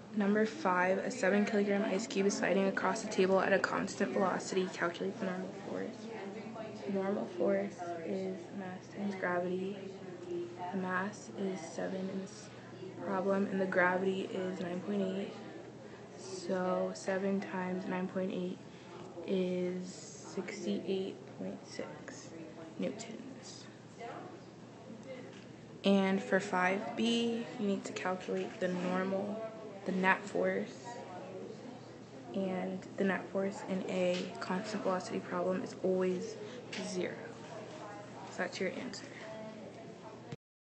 Number 5, a 7 kilogram ice cube is sliding across the table at a constant velocity. Calculate the normal force. The normal force is mass times gravity. The mass is 7 in this problem, and the gravity is 9.8. So 7 times 9.8 is 68.6 newtons. And for 5b, you need to calculate the net force. And the net force in a constant velocity problem is always 0. So that's your answer.